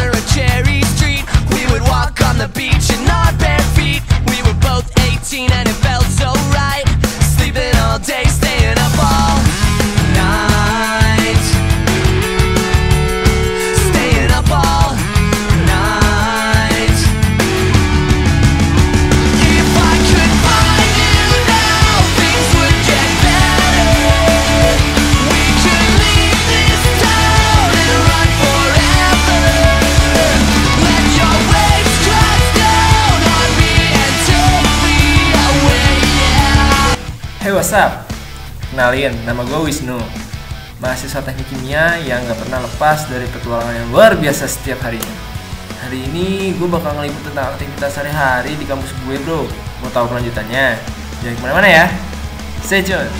corner of Cherry Street. We would walk on the beach in our bare feet. We were both 18 and it felt so right. Sleeping all day, staying up all night. Staying up all night. If I could find you now, things would get better. We could leave this town and run forever. Let your waves crash down on me and take me away, yeah. Hey, what's up? Kenalin, nama gue Wisnu, mahasiswa teknik kimia yang gak pernah lepas dari petualangan yang luar biasa setiap harinya. Hari ini gue bakal ngeliput tentang aktivitas sehari-hari di kampus gue, bro. Mau tahu kelanjutannya? Jangan kemana-mana ya. Stay tune.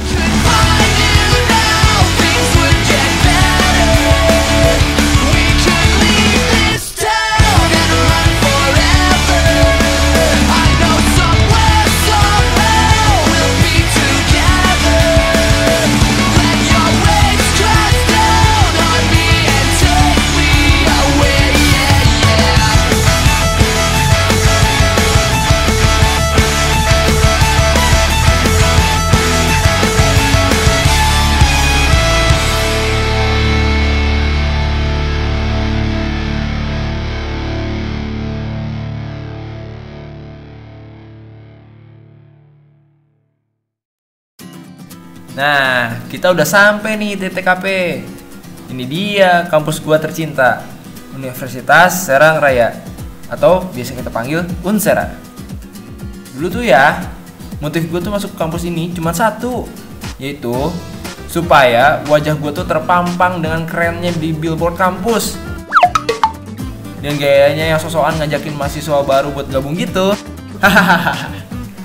Nah, kita udah sampai nih di TKP. Ini dia kampus gua tercinta, Universitas Serang Raya, atau biasa kita panggil Unsera. Dulu tuh ya, motif gua tuh masuk kampus ini cuma satu, yaitu supaya wajah gua tuh terpampang dengan kerennya di billboard kampus. Dan gayanya yang sosokan ngajakin mahasiswa baru buat gabung gitu. Hahaha.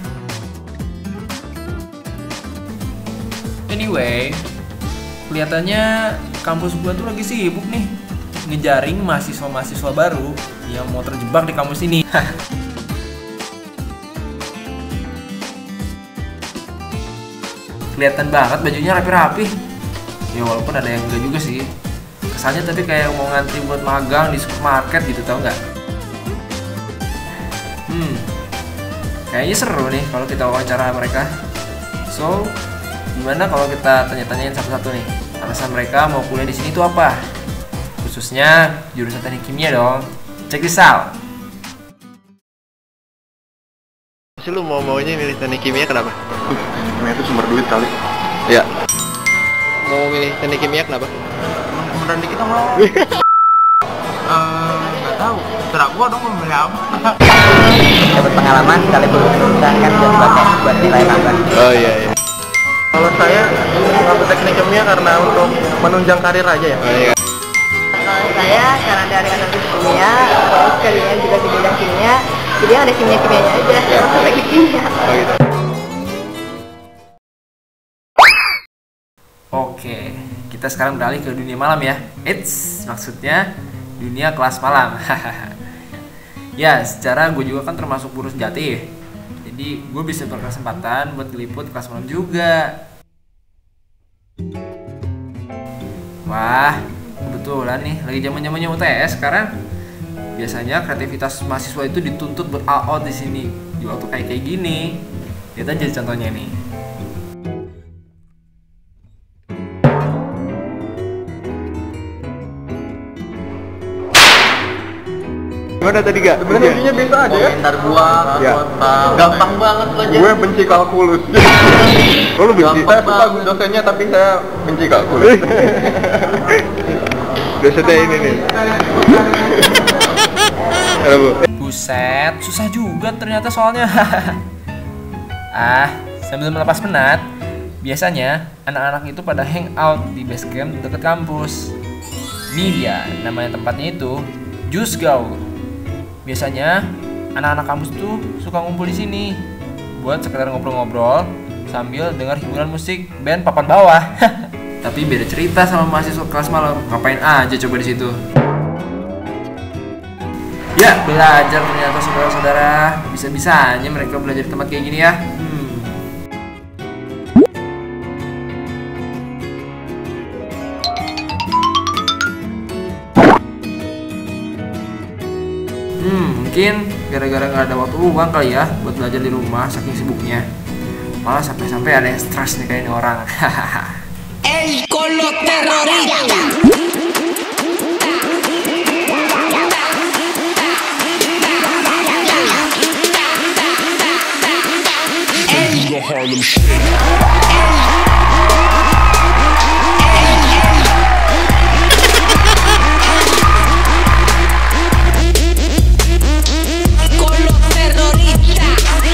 Anyway, kelihatannya kampus gua tuh lagi sibuk nih ngejaring mahasiswa-mahasiswa baru yang mau terjebak di kampus ini. Kelihatan banget bajunya rapi-rapi. Ya walaupun ada yang enggak juga sih. Kesannya tapi kayak mau ngantri buat magang di supermarket gitu, tau nggak? Kayaknya seru nih kalau kita wawancara mereka. So, gimana kalau kita tanya-tanyain satu-satu nih, alasan mereka mau kuliah di sini tuh apa? Khususnya jurusan teknik kimia dong. Check this out. Sih lu maunya milih teknik kimia kenapa? Kimia itu sumber duit kali. Ya. Mau milih teknik kimia kenapa? Beneran dikit mau. Nggak tahu. Terus gua dong mau milih apa? Dapat pengalaman sekali berurusan kan buat nilai tambah. Oh iya. Kalau saya ngambil teknik kimia karena untuk menunjang karir aja ya. Oh iya. Kalau saya karena dari analisis kimia, terus kalian juga di bidang kimia, jadi ada kimia-kimianya aja, masuk teknik kimia. Oh gitu. Oke, kita sekarang beralih ke dunia malam ya. Maksudnya dunia kelas malam. Ya, secara gue juga kan termasuk buruh sejati. Jadi gue bisa berkesempatan buat ngeliput kelas malam juga. Wah, kebetulan nih lagi zaman-zamannya UTS sekarang. Biasanya kreativitas mahasiswa itu dituntut ber-all out di sini di waktu kayak gini. Kita jadi contohnya nih. Gimana tadi gak? Sebenarnya ujinya biasa aja ya. Komentar gua, Ya. Gampang banget aja. Gue benci kalkulus. Oh, lu benci? Saya suka dosennya tapi saya benci kalkulus. Dosennya ini nih. Halo, Bu. Buset, susah juga ternyata soalnya. Sambil melepas penat, biasanya anak-anak itu pada hangout di base camp dekat kampus. Ini dia, namanya tempatnya itu Jus Gaul. Biasanya anak-anak kampus tuh suka ngumpul di sini buat sekedar ngobrol-ngobrol sambil dengar hiburan musik band papan bawah. Tapi beda cerita sama mahasiswa kelas malam. Ngapain aja coba di situ? Ya, belajar ternyata saudara-saudara. Bisa-bisanya mereka belajar di tempat kayak gini ya. Mungkin gara-gara nggak ada waktu luang kali ya buat belajar di rumah saking sibuknya. Malah sampai-sampai ada yang stres nih kayak ini orang. El colo terrorista. Colo terrorista.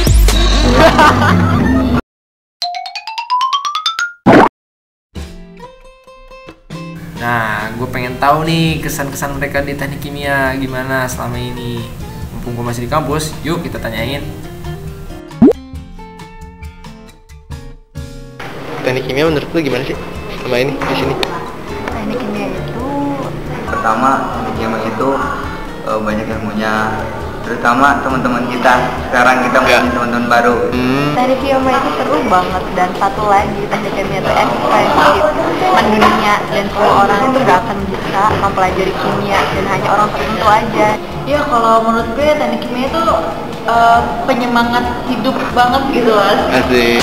Nah, gue pengen tahu nih kesan-kesan mereka di teknik kimia gimana selama ini. Mumpung gue masih di kampus, yuk kita tanyain. Teknik kimia menurut lu gimana sih sama ini di sini? Teknik kimia itu Pertama, teknik kimia itu banyak ilmunya, terutama teman-teman kita. Sekarang kita punya teman-teman baru. teknik kimia itu seru banget, dan satu lagi teknik kimia itu ekspresif, mendunia, dan semua orang itu gak akan bisa mempelajari kimia, dan hanya orang tertentu aja. Ya kalau menurut gue teknik kimia itu penyemangat hidup banget gitu Mas. Asik.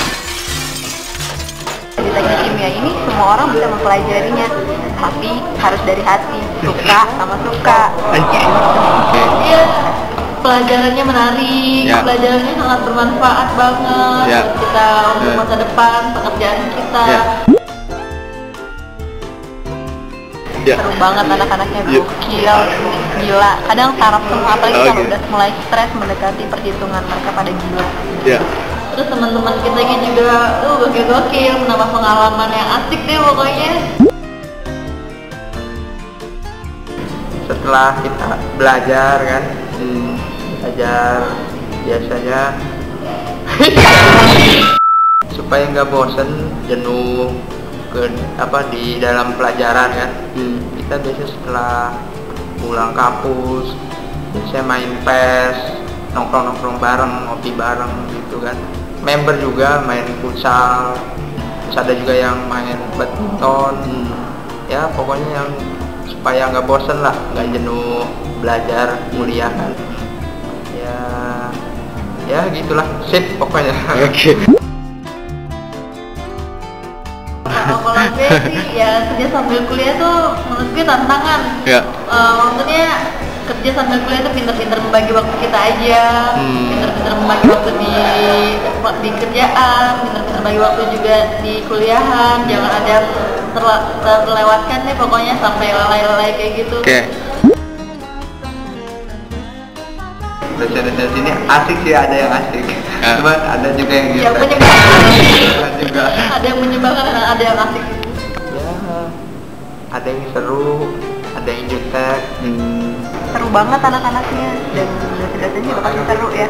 Di teknik kimia ini semua orang bisa mempelajarinya, tapi harus dari hati, suka sama suka. Anjir. Oke. Iya, pelajarannya menarik, Ya. pelajarannya sangat bermanfaat banget Ya. buat kita untuk masa depan, pekerjaan kita. Ya. Ya. Seru banget, anak-anaknya Iya. gokil, gila. Kadang saraf semua, apalagi kalau Oke. udah mulai stres mendekati perhitungan, mereka pada gila. Ya. Terus teman-teman kita juga gokil-gokil, menambah pengalaman yang asik deh pokoknya. Setelah kita belajar kan, belajar biasanya supaya nggak bosen, jenuh di dalam pelajaran kan. Kita biasanya setelah pulang kampus biasanya main PES, nongkrong bareng, ngopi bareng gitu kan. Member juga main futsal, terus ada juga yang main badminton. Ya pokoknya yang supaya nggak bosen lah, nggak jenuh belajar kuliah kan. Ya gitulah, sip pokoknya. Oke. Kalau gue sih ya kerja sambil kuliah tuh menurut gue tantangan. Ya. Maksudnya kerja sambil kuliah tuh pinter-pinter membagi waktu kita aja, pinter-pinter membagi waktu di kerjaan, pinter-pinter membagi waktu juga di kuliahan. Jangan ada yang terlewatkan deh pokoknya sampai lalai-lalai kayak gitu. Oke. Dosen-dosen sini asik sih, ada yang asik. Cuma ada juga yang gitu. Yang menyebalkan, juga. ada yang menyebalkan dan ada yang asik. Ya, ada yang seru, ada yang jutek. Seru banget anak-anaknya, dan dosen-dosennya juga pasti seru ya.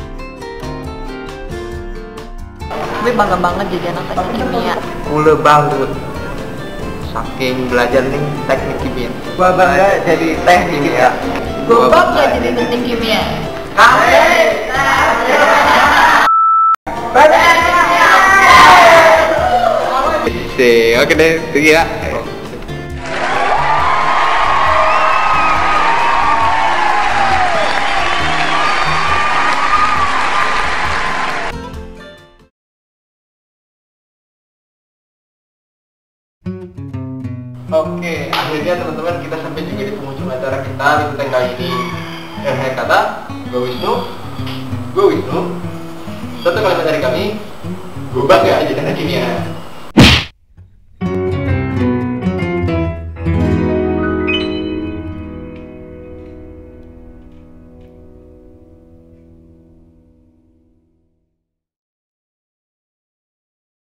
Gue bangga banget jadi anak teknik kimia. Ule banget. Saking belajar nih teknik kimia. Gua bangga jadi teknik kimia. Gue bangga jadi teknik kimia. Oke deh, pergi ya. Oke, akhirnya teman-teman kita sampai juga di penghujung acara kita di konten kali ini. Dan saya kata, gue Wisnu. Satu kalimat dari kami, gue bangga jadi teknik kimia.